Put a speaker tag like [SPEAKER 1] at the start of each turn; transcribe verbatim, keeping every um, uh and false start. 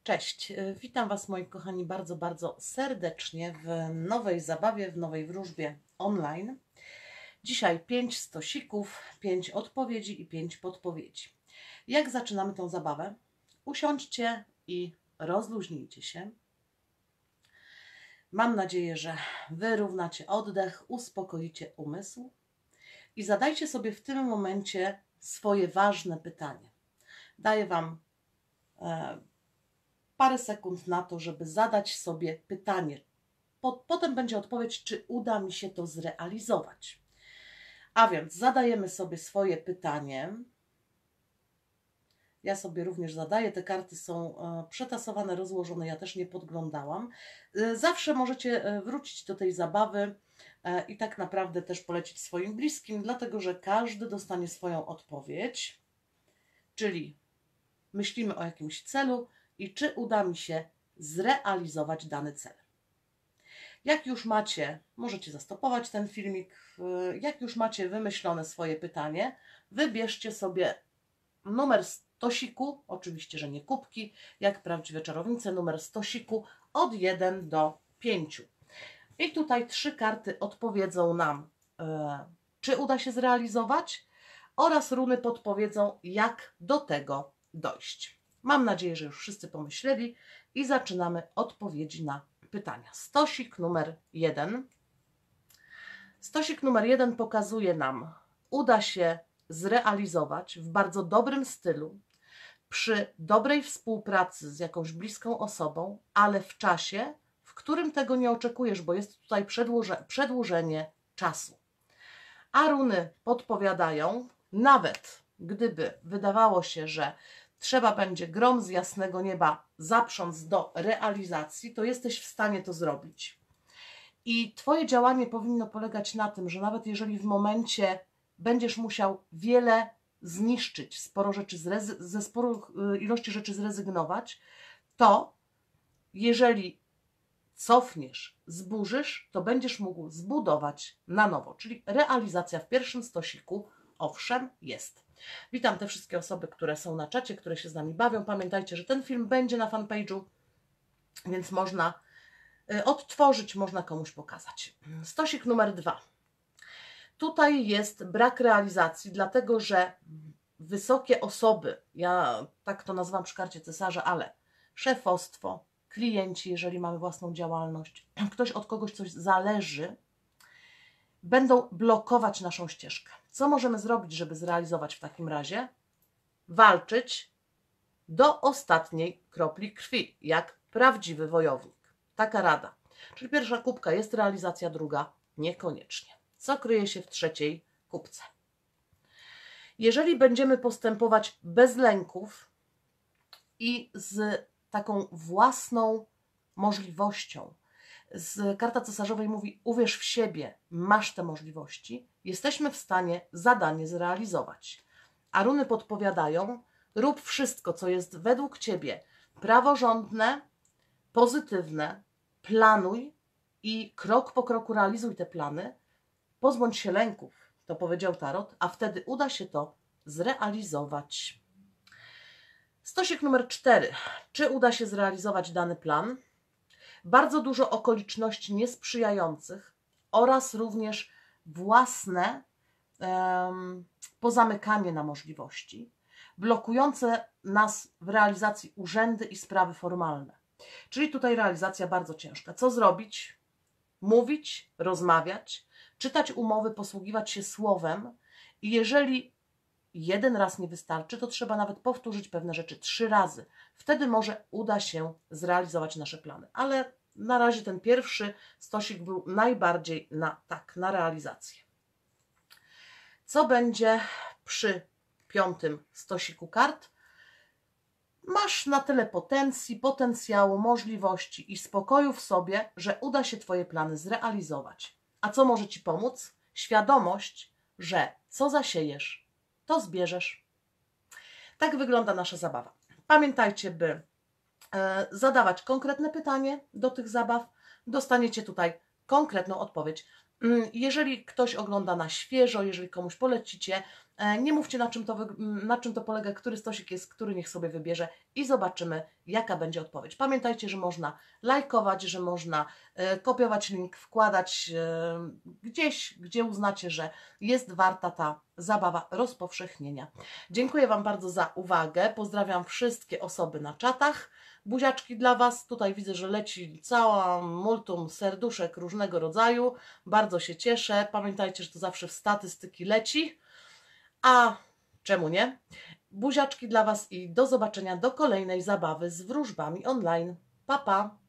[SPEAKER 1] Cześć, witam Was moi kochani bardzo, bardzo serdecznie w nowej zabawie, w nowej wróżbie online. Dzisiaj pięć stosików, pięć odpowiedzi i pięć podpowiedzi. Jak zaczynamy tą zabawę? Usiądźcie i rozluźnijcie się. Mam nadzieję, że wyrównacie oddech, uspokoicie umysł i zadajcie sobie w tym momencie swoje ważne pytanie. Daję Wam e, parę sekund na to, żeby zadać sobie pytanie. Potem będzie odpowiedź, czy uda mi się to zrealizować. A więc zadajemy sobie swoje pytanie. Ja sobie również zadaję. Te karty są przetasowane, rozłożone. Ja też nie podglądałam. Zawsze możecie wrócić do tej zabawy i tak naprawdę też polecić swoim bliskim, dlatego że każdy dostanie swoją odpowiedź. Czyli myślimy o jakimś celu i czy uda mi się zrealizować dany cel. Jak już macie, możecie zastopować ten filmik, jak już macie wymyślone swoje pytanie, wybierzcie sobie numer stosiku, oczywiście, że nie kubki, jak prawdziwe czarownice, numer stosiku od jeden do pięciu. I tutaj trzy karty odpowiedzą nam, czy uda się zrealizować, oraz runy podpowiedzą, jak do tego dojść. Mam nadzieję, że już wszyscy pomyśleli i zaczynamy odpowiedzi na pytania. Stosik numer jeden. Stosik numer jeden pokazuje nam, uda się zrealizować w bardzo dobrym stylu, przy dobrej współpracy z jakąś bliską osobą, ale w czasie, w którym tego nie oczekujesz, bo jest tutaj przedłuże, przedłużenie czasu. A runy podpowiadają, nawet gdyby wydawało się, że trzeba będzie grom z jasnego nieba zaprząc do realizacji, to jesteś w stanie to zrobić. I Twoje działanie powinno polegać na tym, że nawet jeżeli w momencie będziesz musiał wiele zniszczyć, sporo rzeczy ze sporych ilości rzeczy zrezygnować, to jeżeli cofniesz, zburzysz, to będziesz mógł zbudować na nowo. Czyli realizacja w pierwszym stosiku, owszem, jest. Witam te wszystkie osoby, które są na czacie, które się z nami bawią. Pamiętajcie, że ten film będzie na fanpage'u, więc można odtworzyć, można komuś pokazać. Stosik numer dwa. Tutaj jest brak realizacji, dlatego że wysokie osoby, ja tak to nazywam przy karcie cesarza, ale szefostwo, klienci, jeżeli mamy własną działalność, ktoś od kogoś coś zależy, będą blokować naszą ścieżkę. Co możemy zrobić, żeby zrealizować w takim razie? Walczyć do ostatniej kropli krwi, jak prawdziwy wojownik. Taka rada. Czyli pierwsza kubka jest realizacja, druga niekoniecznie. Co kryje się w trzeciej kubce? Jeżeli będziemy postępować bez lęków i z taką własną możliwością, z karta cesarzowej mówi, uwierz w siebie, masz te możliwości, jesteśmy w stanie zadanie zrealizować. A runy podpowiadają, rób wszystko, co jest według Ciebie praworządne, pozytywne, planuj i krok po kroku realizuj te plany, pozbądź się lęków, to powiedział Tarot, a wtedy uda się to zrealizować. Stosik numer cztery. Czy uda się zrealizować dany plan? Bardzo dużo okoliczności niesprzyjających oraz również własne um, pozamykanie na możliwości, blokujące nas w realizacji urzędy i sprawy formalne. Czyli tutaj realizacja bardzo ciężka. Co zrobić? Mówić, rozmawiać, czytać umowy, posługiwać się słowem i jeżeli jeden raz nie wystarczy, to trzeba nawet powtórzyć pewne rzeczy trzy razy. Wtedy może uda się zrealizować nasze plany. Ale na razie ten pierwszy stosik był najbardziej na tak, na realizację. Co będzie przy piątym stosiku kart? Masz na tyle potencji, potencjału, możliwości i spokoju w sobie, że uda się Twoje plany zrealizować. A co może Ci pomóc? Świadomość, że co zasiejesz, to zbierzesz. Tak wygląda nasza zabawa. Pamiętajcie, by e, zadawać konkretne pytanie do tych zabaw. Dostaniecie tutaj konkretną odpowiedź. Jeżeli ktoś ogląda na świeżo, jeżeli komuś polecicie, E, Nie mówcie, na czym, to wy- na czym to polega, który stosik jest, który niech sobie wybierze i zobaczymy, jaka będzie odpowiedź. Pamiętajcie, że można lajkować, że można e, kopiować link, wkładać e, gdzieś, gdzie uznacie, że jest warta ta zabawa rozpowszechnienia. Dziękuję Wam bardzo za uwagę. Pozdrawiam wszystkie osoby na czatach. Buziaczki dla Was. Tutaj widzę, że leci cała multum serduszek różnego rodzaju. Bardzo się cieszę. Pamiętajcie, że to zawsze w statystyki leci. A czemu nie? Buziaczki dla Was i do zobaczenia do kolejnej zabawy z wróżbami online. Pa, pa!